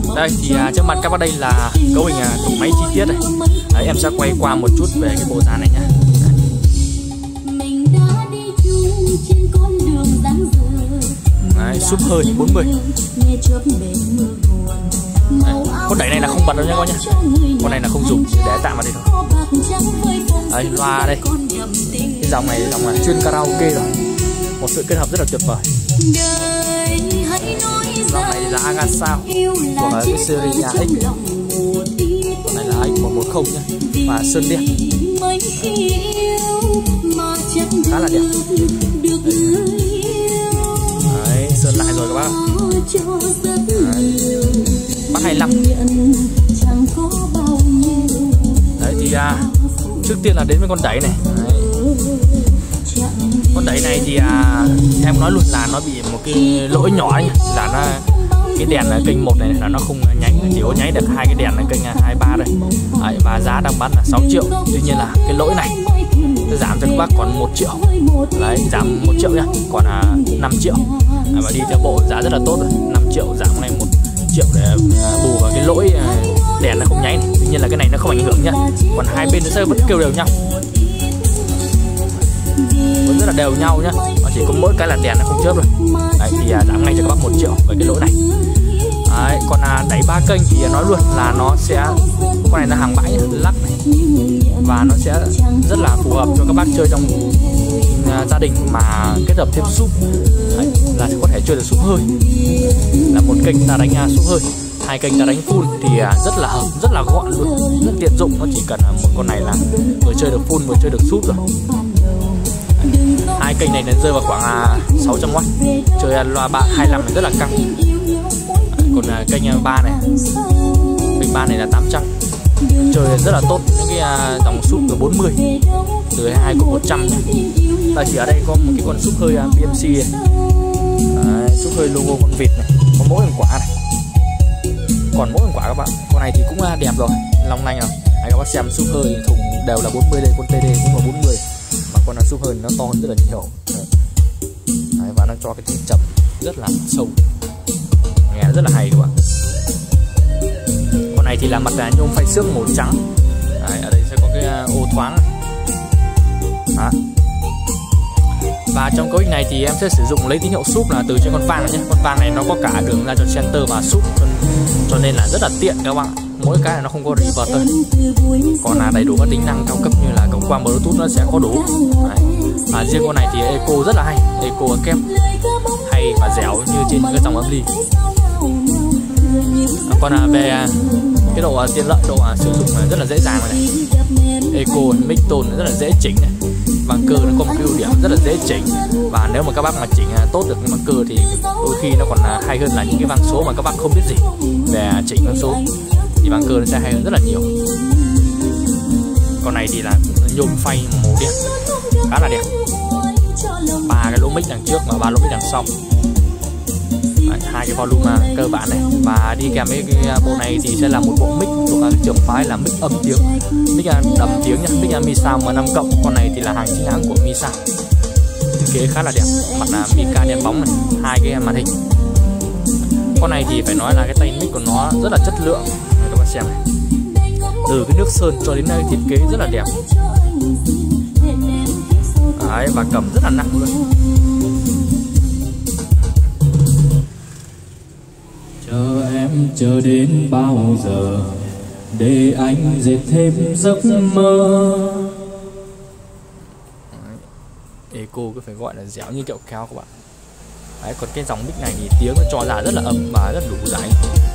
Đây thì trước mặt các bác đây là cấu hình tổ máy chi tiết này. Đấy, em sẽ quay qua một chút về cái bộ dàn này nhá. Đấy, súp hơi 40. Đấy, con đẩy này là không bật đâu nhá các nhá. Con này là không dùng, để tạm vào đây thôi. Đấy, loa đây. Cái dòng này dòng là chuyên karaoke rồi. Một sự kết hợp rất là tuyệt vời. Dòng này là Agasao của cái series AX. Con này là AX110 nhá. Và sơn đen khá là đẹp. Đấy, sơn lại rồi các bác. Bác 25. Đấy thì trước tiên là đến với con đẩy này. Đấy. Con đẩy này thì em nói luôn là nó bị một cái lỗi nhỏ nhá, là nó cái đèn kênh 1 này là nó không nháy, chỉ có nháy được hai cái đèn kênh 23 đây. Đấy, và giá đang bán là 6 triệu. Tuy nhiên là cái lỗi này nó giảm cho các bác còn 1 triệu. Đấy, giảm 1 triệu nhá, còn 5 triệu. Đấy, và đi theo bộ giá rất là tốt rồi. 5 triệu giảm này 1 triệu để bù vào cái lỗi đèn nó không nháy này. Tuy nhiên là cái này nó không ảnh hưởng nhá. Còn hai bên nó sẽ vẫn kêu đều nhau, vẫn rất là đều nhau nhá. Và chỉ có mỗi cái là đèn nó không chớp rồi. Đấy thì giảm ngay cho các bác 1 triệu với cái lỗi này. Đấy, còn đáy 3 kênh thì nói luôn là nó sẽ, con này là hàng bãi nhá, lắc này. Và nó sẽ rất là phù hợp cho các bác chơi trong gia đình mà kết hợp thêm súp. Đấy, là sẽ có thể chơi được súp hơi. Là một kênh ta đánh súp hơi, hai kênh ta đánh full thì rất là hợp, rất là gọn luôn, rất tiện dụng. Nó chỉ cần một con này là vừa chơi được full vừa chơi được súp rồi. Hai kênh này rơi vào khoảng 600W, chơi loa 25 này rất là căng. Còn kênh 3 này, kênh 3 này là 800, chơi rất là tốt. Những cái dòng súp từ 40, từ 22 cũng 100 nhá. Đây thì ở đây có một cái con súp hơi BMC này. Đấy, súp hơi logo con vịt này, có mỗi một quả này, còn mỗi một quả các bạn. Con này thì cũng đẹp rồi, long lanh rồi. Các bác xem súp hơi thùng đều là 40 đây, con TD cũng là 40. Mà con súp hơi nó to hơn rất là nhiều. Đấy, và nó cho cái tiếng trầm rất là sâu, nghe rất là hay các bạn. Con này thì là mặt nhôm phay xước màu trắng. Đấy, ở đây sẽ có cái ô thoáng này. Đó. Và trong cấu hình này thì em sẽ sử dụng lấy tín hiệu súp là từ trên con vang này nhé. Con vang này nó có cả đường ra cho center và súp, cho nên là rất là tiện các bạn. Mỗi cái này nó không có reverb thôi. Còn là đầy đủ các tính năng cao cấp như là cổng quang Bluetooth nó sẽ có đủ. Đấy. Riêng con này thì eco rất là hay, eco kép hay và dẻo như trên những cái dòng âm ly. Còn về cái độ tiện lợi, độ sử dụng rất là dễ dàng này. Eco mic tone rất là dễ chỉnh này. Vang cơ nó có một cái ưu điểm rất là dễ chỉnh. Và nếu mà các bác mà chỉnh tốt được cái vang cơ thì đôi khi nó còn hay hơn là những cái vang số mà các bác không biết gì về chỉnh vang số, thì vang cơ nó sẽ hay hơn rất là nhiều. Con này thì là nhôm phay màu đen khá là đẹp. 3 cái lỗ mic đằng trước và 3 lỗ mic đằng sau. Đấy, 2 cái volume cơ bản này. Và đi kèm với cái bộ này thì sẽ là một bộ mic của các trường phái là mic âm tiếng, mic đầm tiếng nhá, mic Mi Sound M5+. Con này thì là hàng chính hãng của Mi Sound, thiết kế khá là đẹp. Mặt là mica đen bóng này, 2 cái màn hình. Con này thì phải nói là cái tay mic của nó rất là chất lượng. Các bạn xem này, từ cái nước sơn cho đến nơi thiết kế rất là đẹp. Đấy, và cầm rất là nặng luôn. Chờ em chờ đến bao giờ để anh dệt thêm giấc mơ. Đấy, eco cứ phải gọi là dẻo như kẹo kéo các bạn. Đấy, còn cái dòng mic này thì tiếng nó cho ra rất là ấm và rất đủ dãi.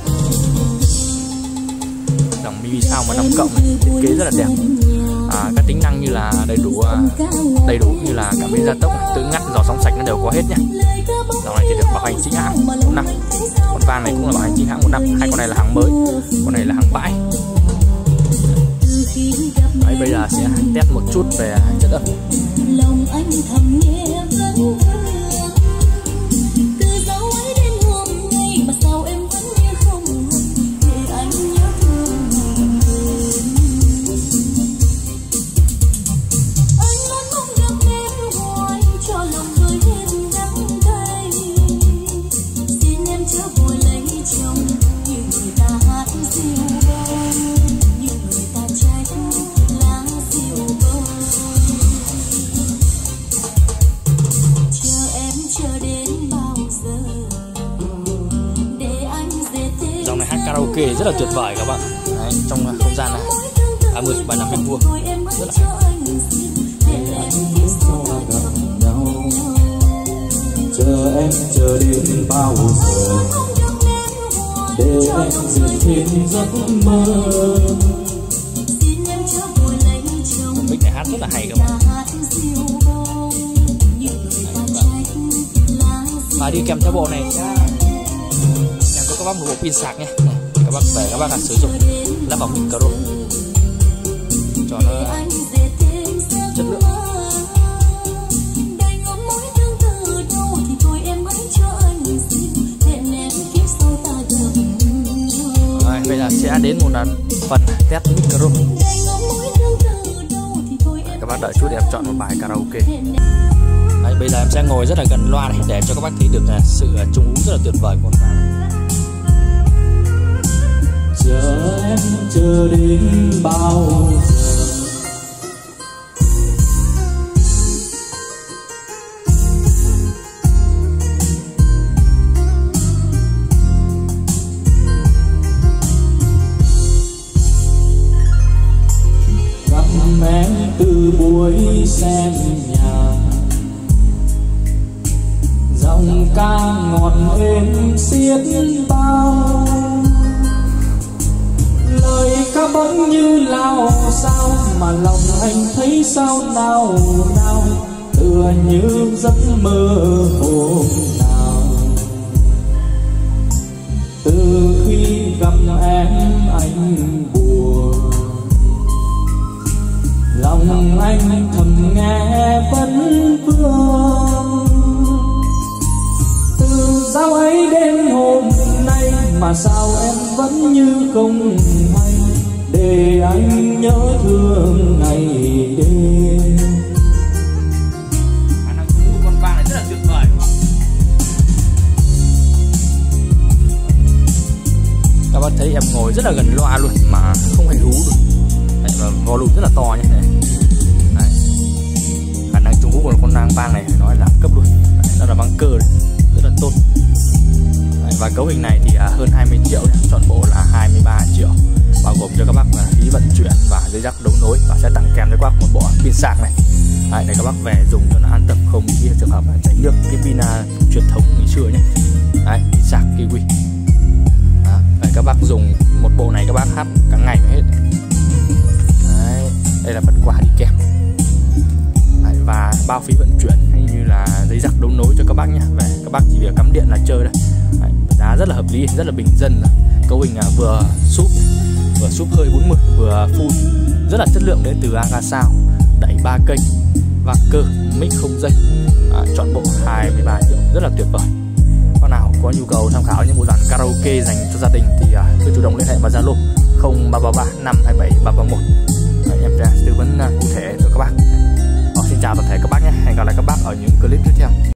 Dòng Mi Sound M5+ này, thiết kế rất là đẹp. Các tính năng như là đầy đủ như là cảm biến gia tốc, tự ngắt, dò sóng sạch nó đều có hết nhá. Dòng này thì được bảo hành chính hãng 1 năm. Con vang này cũng là bảo hành chính hãng 1 năm. Hai con này là hàng mới, con này là hàng bãi. Đấy, bây giờ sẽ test một chút về chất âm. Xin em chớ vội lấy chồng như người ta Dòng này hát karaoke rất là tuyệt vời các bạn. Đấy, trong không gian này 35 mét vuông rất là hay. Chờ em chờ đến bao giờ để anh dệt thêm giấc mơ. Mic này hát rất là hay các bạn. Và đi kèm theo bộ này em có các bác một bộ pin sạc nhé. Này, các bác về các bác sử dụng lắp vào micro cho nó chất lượng. Rồi, bây giờ sẽ đến một phần test micro. Các bác đợi chút để em chọn một bài karaoke. Đấy, bây giờ em sẽ ngồi rất là gần loa này để cho các bác thấy được sự trung úy rất là tuyệt vời của con loa này. Chờ em chờ đến bao giờ gặp em từ buổi xem nhà, dòng ca ngọt êm xiết bao, lời ca bỗng như lao sao mà lòng anh thấy sao nào nào, tựa như giấc mơ hôm nào. Từ khi gặp em anh buồn, lòng anh thầm nghe vẫn vương. Từ giao ấy đến hôm nay mà sao em vẫn như không hay, để anh nhớ thương ngày đêm. Khả năng của con vang này rất là tuyệt vời các bạn. Các bác thấy em ngồi rất là gần loa luôn mà không hề hú được. Đấy, và volume rất là to nhé. Đấy. Khả năng trung quốc của con nang vang này phải nói là cấp luôn. Đấy, nó là vang cơ này, rất là tốt. Đấy, và cấu hình này thì hơn 20 triệu nhé. Trọn bộ là 23 triệu, bao gồm cho các bác là phí vận chuyển và dây rắc đấu nối, và sẽ tặng kèm với các bác một bộ pin sạc này. Đấy, để các bác về dùng cho nó an tâm, không bị trường hợp cháy nước cái pin truyền thống ngày xưa nhé. Đấy, pin sạc Kiwi. Đấy, các bác dùng một bộ này các bác hát cả ngày mới hết. Đấy, đây là phần quà đi kèm. Đấy, và bao phí vận chuyển hay như là dây rắc đấu nối cho các bác nhé. Về các bác chỉ việc cắm điện là chơi đây. Đấy, giá rất là hợp lý, rất là bình dân. Cấu hình vừa súp hơi 40, vừa full, rất là chất lượng, đến từ Agasao, đẩy 3 kênh, vang cơ, mic không dây. Chọn bộ 23 triệu, rất là tuyệt vời. Con nào có nhu cầu tham khảo những bộ dàn karaoke dành cho gia đình thì cứ chủ động liên hệ vào Zalo 0333 527 331. Em sẽ tư vấn cụ thể cho các bác. Xin chào toàn thể các bác nhé. Hẹn gặp lại các bác ở những clip tiếp theo.